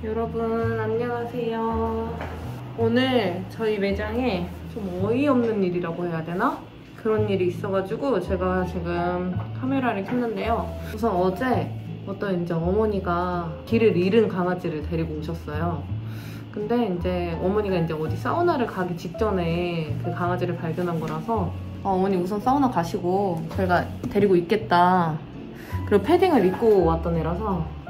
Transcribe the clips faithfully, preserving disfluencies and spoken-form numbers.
여러분 안녕하세요. 오늘 저희 매장에 좀 어이없는 일이라고 해야 되나? 그런 일이 있어가지고 제가 지금 카메라를 켰는데요. 우선 어제 어떤 이제 어머니가 길을 잃은 강아지를 데리고 오셨어요. 근데 이제 어머니가 이제 어디 사우나를 가기 직전에 그 강아지를 발견한 거라서 어, 어머니 우선 사우나 가시고 저희가 데리고 있겠다. 그리고 패딩을 입고 왔던 애라서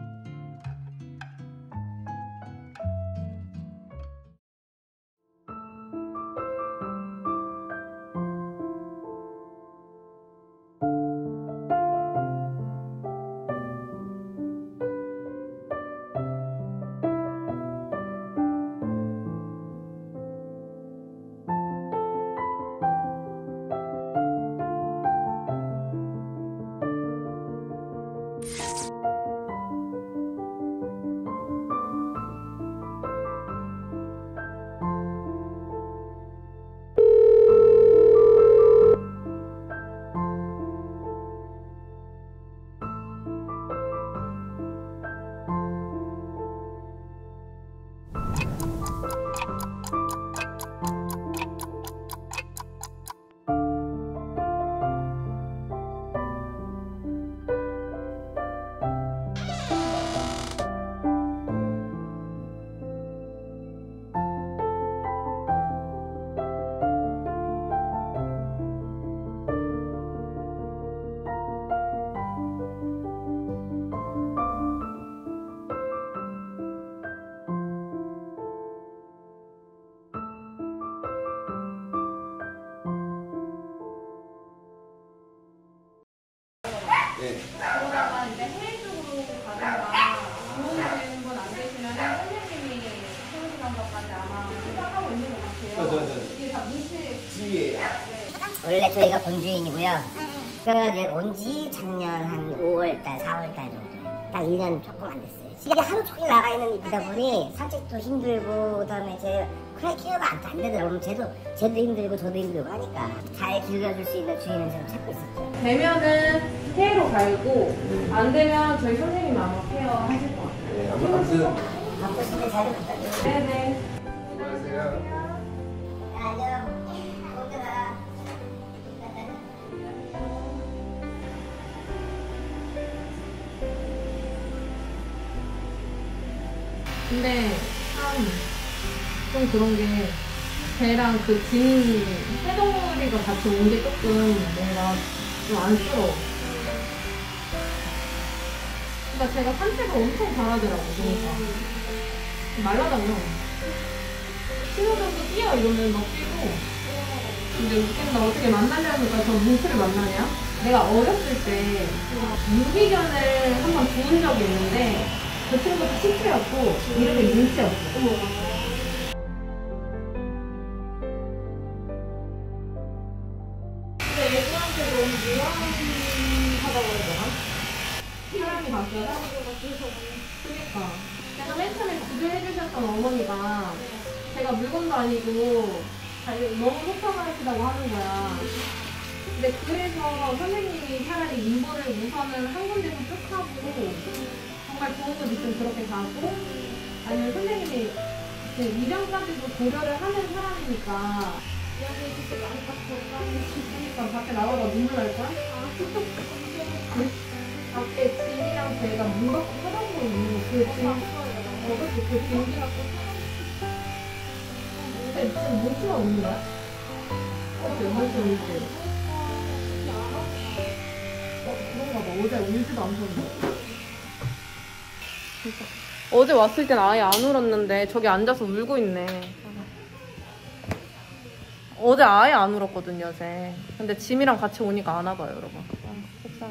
네. 그러다가 이제 해외 쪽으로 가다가 도움되는 분 안 계시면 선생님이 서울 시간까지 아마 생각하고 있는 것 같아요. 저, 저, 저. 이게 다 문제 지휘예요. 원래 저희가 본주인이고요. 그래서 온지 작년 한 오월달, 사월달 정도. 딱 일 년 조금 안 됐어요. 이게 하루 종일 나가 있는 일이다 보니 산책도 힘들고, 그다음에 제 크레 케어가 안, 안 되더라고요. 쟤도, 쟤도 힘들고 저도 힘들고 하니까 잘 길러줄 수 있는 주인을 제가 찾고 있었죠. 되면은 케어로 갈고 안 되면 저희 선생님이 아마 케어 하실 것 같아요. 네, 아무튼 바쁘신데 잘 부탁드려요. 네네. 안녕하세요. 안녕. 오늘아. 근데 참 좀 그런 게 걔랑 그 긴 새덩어리가 같이 온 게 조금 뭔가 좀 안쓰러워. 그러니까 제가 산책을 엄청 잘하더라고. 그러니까 말라다녀. 친구들도 뛰어 이러면 막 뛰고. 근데 웃긴다. 어떻게 만나려니까 저 뭉치를 만나냐? 내가 어렸을 때 유기견을 한 번 부은 적이 있는데 그 친구도 시추였고 이름이 뭉치였어. 근데 얘들한테 너무 무한하다고 해야 되나? 사람이 바뀌어서? 그니까. 제가 맨 처음에 구조해주셨던 어머니가 제가 물건도 아니고 너무 속상하시다고 하는 거야. 근데 그래서 선생님이 차라리 인보를 우선은 한 군데서 쭉 하고 정말 좋은 곳 있으면 그렇게 가고 아니면 선생님이 그 입양까지도 고려를 하는 사람이니까 그러니까 밖에 나가다 눈물 날 거야? 밖에 짐이랑 배가 문 밖에 쳐다보고 있는 그 짐, 어, 그치, 그 짐이랑 근데 지금 뭉치가 우는 거야? 어때? 뭉치 울지? 어, 그런가 봐. 어제 울지도 않던데. 어제 왔을 땐 아예 안 울었는데 저기 앉아서 울고 있네. 어제 아예 안 울었거든요, 쟤. 근데 짐이랑 같이 오니까 안 와봐요, 여러분. 아, 속상해.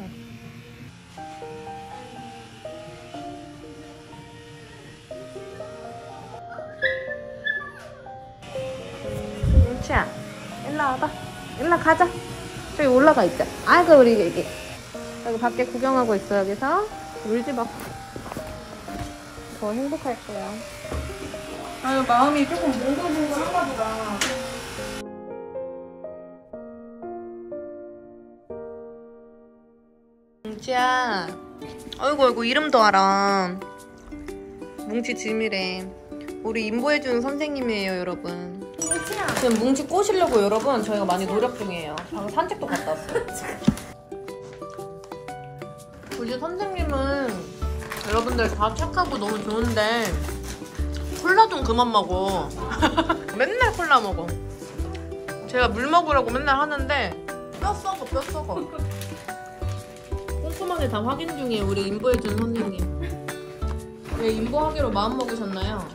뭉치야, 일로 와봐. 일로 가자. 저기 올라가 있자. 아이고, 우리 애기. 여기 밖에 구경하고 있어, 여기서. 울지 마. 더 행복할 거야. 아유, 마음이 조금 몽글몽글한가 보다. 뭉치야. 아이고, 아이고, 이름도 알아. 뭉치 짐이래. 우리 인보해주는 선생님이에요, 여러분. 지금 뭉치 꼬시려고 여러분 저희가 많이 노력 중이에요. 방금 산책도 갔다 왔어요. 우리 선생님은 여러분들 다 착하고 너무 좋은데 콜라 좀 그만 먹어. 맨날 콜라 먹어. 제가 물 먹으라고 맨날 하는데 뼈 썩어 뼈 썩어. 꼼꼼하게 다 확인 중이에요, 우리 인보해주는 선생님. 왜 인보하기로 마음 먹으셨나요?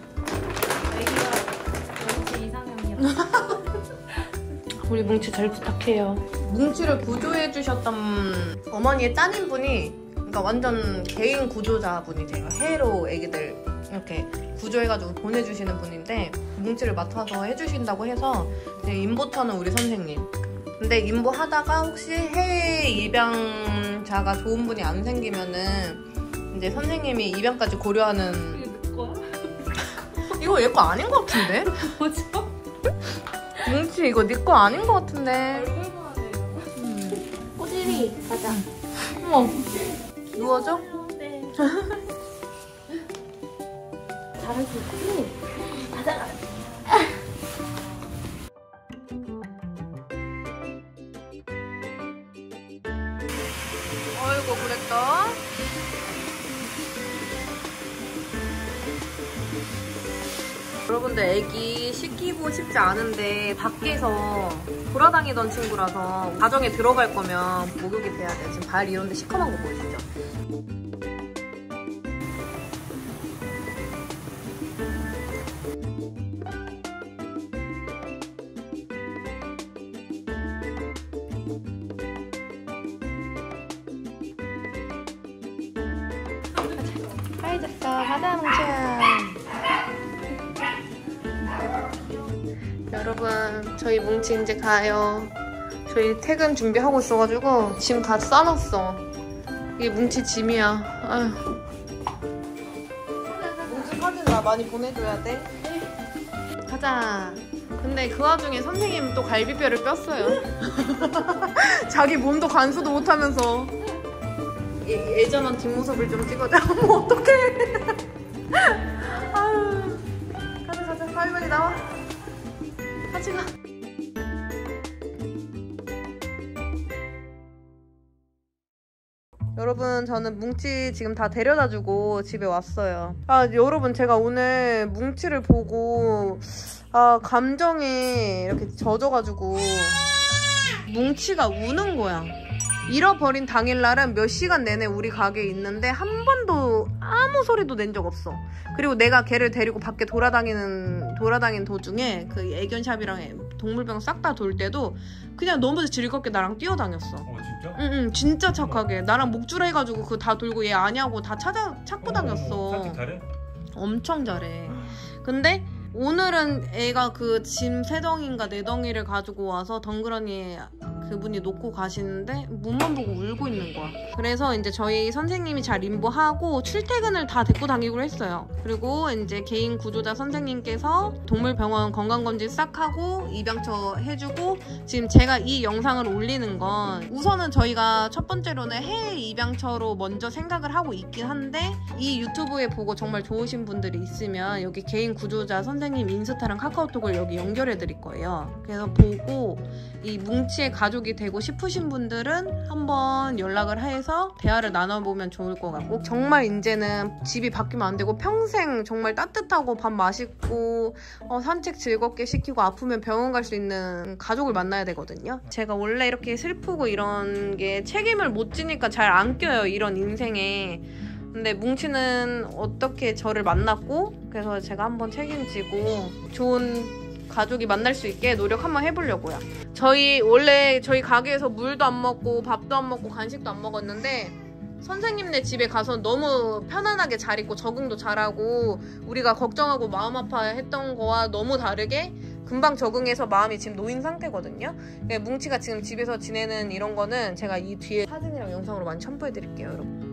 우리 뭉치 잘 부탁해요. 뭉치를 구조해주셨던 어머니의 따님분이 그러니까 완전 개인 구조자분이세요. 해외로 애기들 이렇게 구조해가지고 보내주시는 분인데 뭉치를 맡아서 해주신다고 해서 이제 인보터는 우리 선생님. 근데 인보하다가 혹시 해외 입양자가 좋은 분이 안 생기면은 이제 선생님이 입양까지 고려하는. 이게 내 거야? 이거 얘 거 아닌 것 같은데? 뭐죠? 뭉치 이거 네 거 아닌 것 같은데. 얼굴만 해요. 음. 꼬질이 가자. 어머. 누워줘? 네. 잘할 수 있지? 가자. 어이구 그랬다. 여러분들 애기 씻기고 싶지 않은데 밖에서 돌아다니던 친구라서 가정에 들어갈 거면 목욕이 돼야 돼. 지금 발 이런데 시커먼 거 보이시죠? 하이졌어. 가자 뭉치야. 여러분 저희 뭉치 이제 가요. 저희 퇴근 준비하고 있어가지고 짐 다 싸놨어. 이게 뭉치 짐이야. 아휴. 뭉치 사진 나 많이 보내줘야 돼. 가자. 근데 그 와중에 선생님 또 갈비뼈를 뺐어요. 자기 몸도 간수도 못하면서. 예, 예전한 뒷모습을 좀 찍어줘. 어머 어떡해. 아유. 가자 가자. 할머니 나와. 같이 가. 여러분 저는 뭉치 지금 다 데려다주고 집에 왔어요. 아 여러분 제가 오늘 뭉치를 보고 아 감정이 이렇게 젖어가지고 뭉치가 우는 거야. 잃어버린 당일날은 몇 시간 내내 우리 가게에 있는데 한 번도 아무 소리도 낸 적 없어. 그리고 내가 걔를 데리고 밖에 돌아다니는 돌아다니는 도중에 그 애견샵이랑 동물병 싹 다 돌 때도 그냥 너무 즐겁게 나랑 뛰어다녔어. 어 진짜? 응응 진짜 착하게 나랑 목줄 해가지고 그 다 돌고 얘 아냐고 다 찾아 찾고 어, 다녔어. 산책 잘해? 엄청 잘해. 근데 오늘은 애가 그 짐 세 덩인가 네 덩이를 가지고 와서 덩그러니 그분이 놓고 가시는데 문만 보고 울고 있는 거야. 그래서 이제 저희 선생님이 잘 인보하고 출퇴근을 다 데리고 다니기로 했어요. 그리고 이제 개인 구조자 선생님께서 동물병원 건강검진 싹 하고 입양처 해주고 지금 제가 이 영상을 올리는 건 우선은 저희가 첫 번째로는 해외 입양처로 먼저 생각을 하고 있긴 한데 이 유튜브에 보고 정말 좋으신 분들이 있으면 여기 개인 구조자 선생님 인스타랑 카카오톡을 여기 연결해 드릴 거예요. 그래서 보고 이 뭉치의 가족이 되고 싶으신 분들은 한번 연락을 해서 대화를 나눠보면 좋을 것 같고 정말 이제는 집이 바뀌면 안 되고 평생 정말 따뜻하고 밥 맛있고 어, 산책 즐겁게 시키고 아프면 병원 갈 수 있는 가족을 만나야 되거든요. 제가 원래 이렇게 슬프고 이런 게 책임을 못 지니까 잘 안 껴요. 이런 인생에. 근데 뭉치는 어떻게 저를 만났고 그래서 제가 한번 책임지고 좋은 가족이 만날 수 있게 노력 한번 해보려고요. 저희 원래 저희 가게에서 물도 안 먹고 밥도 안 먹고 간식도 안 먹었는데 선생님네 집에 가서 너무 편안하게 잘 있고 적응도 잘하고 우리가 걱정하고 마음 아파했던 거와 너무 다르게 금방 적응해서 마음이 지금 놓인 상태거든요. 뭉치가 지금 집에서 지내는 이런 거는 제가 이 뒤에 사진이랑 영상으로 많이 첨부해 드릴게요, 여러분.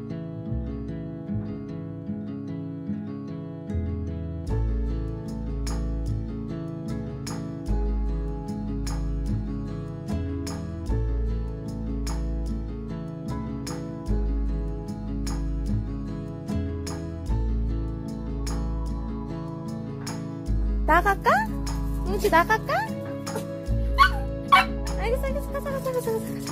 나갈까? 뭉치 나갈까? 알겠어 알겠어 가자 가자 가자 가자 가자.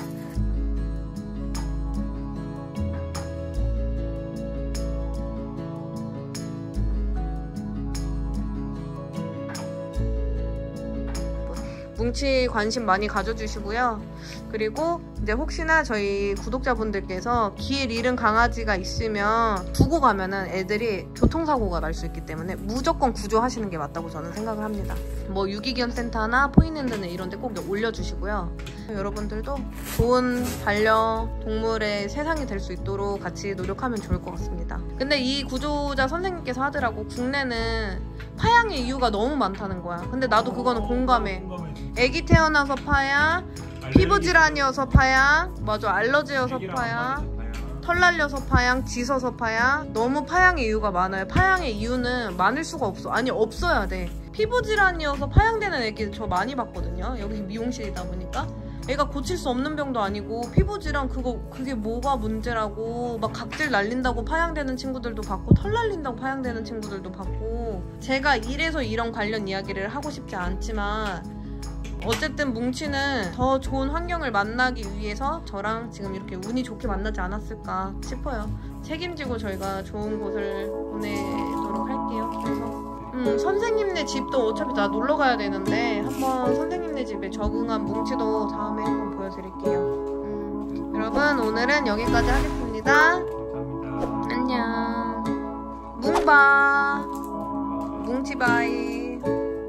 뭉치 관심 많이 가져주시고요. 그리고 이제 혹시나 저희 구독자분들께서 길 잃은 강아지가 있으면 두고 가면은 애들이 교통사고가 날 수 있기 때문에 무조건 구조하시는 게 맞다고 저는 생각을 합니다. 뭐 유기견 센터나 포인랜드는 이런 데 꼭 올려주시고요. 여러분들도 좋은 반려동물의 세상이 될 수 있도록 같이 노력하면 좋을 것 같습니다. 근데 이 구조자 선생님께서 하더라고. 국내는 파양의 이유가 너무 많다는 거야. 근데 나도 그거는 공감해. 애기 태어나서 파양, 피부 질환이어서 파양, 맞아 알러지여서 파양, 털 날려서 파양, 짖어서 파양. 너무 파양의 이유가 많아요. 파양의 이유는 많을 수가 없어. 아니 없어야 돼. 피부 질환이어서 파양되는 애기 저 많이 봤거든요. 여기 미용실이다 보니까. 애가 고칠 수 없는 병도 아니고 피부 질환 그거 그게 뭐가 문제라고 막 각질 날린다고 파양되는 친구들도 봤고 털 날린다고 파양되는 친구들도 봤고. 제가 이래서 이런 관련 이야기를 하고 싶지 않지만 어쨌든 뭉치는 더 좋은 환경을 만나기 위해서 저랑 지금 이렇게 운이 좋게 만나지 않았을까 싶어요. 책임지고 저희가 좋은 곳을 보내도록 할게요. 그래서 음, 선생님네 집도 어차피 나 놀러 가야 되는데 한번 선생님네 집에 적응한 뭉치도 다음에 한번 보여드릴게요. 음, 여러분 오늘은 여기까지 하겠습니다. 감사합니다. 안녕. 뭉바 뭉치바이.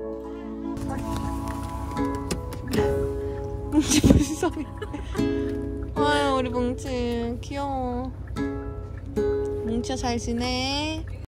뭉치 불쌍해. 아유 우리 뭉치 귀여워. 뭉치야 잘 지내?